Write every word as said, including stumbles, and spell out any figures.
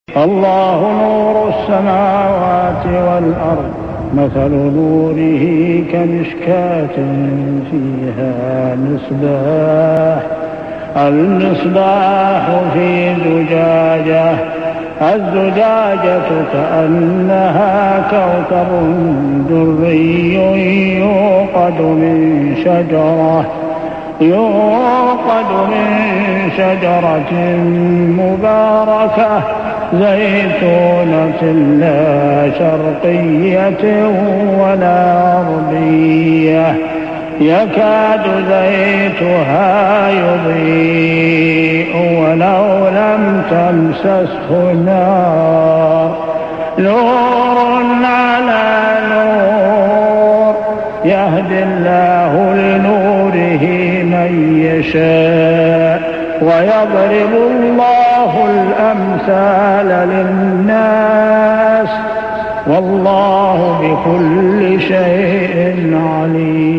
الله نور السماوات والأرض مثل نوره كمشكاة فيها مصباح المصباح في زجاجة الزجاجة كأنها كوكب دري يوقد من شجرة يوقد من شجرة مباركة زيتونة لا شرقية ولا غربية يكاد زيتها يضيء ولو لم تمسسه نار نور على نور يهدي الله لنوره من يشاء ويضرب الله الأمثال للناس والله بكل شيء عليم.